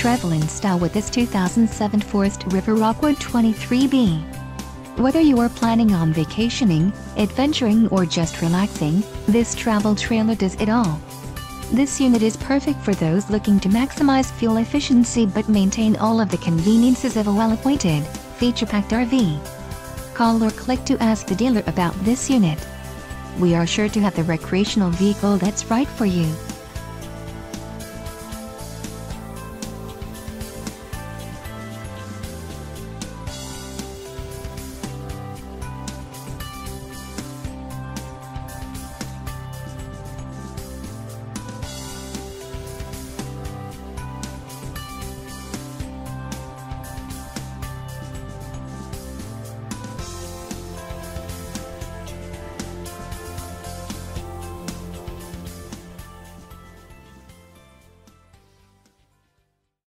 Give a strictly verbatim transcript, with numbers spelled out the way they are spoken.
Travel in style with this two thousand seven Forest River Rockwood twenty-three B. Whether you are planning on vacationing, adventuring or just relaxing, this travel trailer does it all. This unit is perfect for those looking to maximize fuel efficiency but maintain all of the conveniences of a well-appointed, feature-packed R V. Call or click to ask the dealer about this unit. We are sure to have the recreational vehicle that's right for you.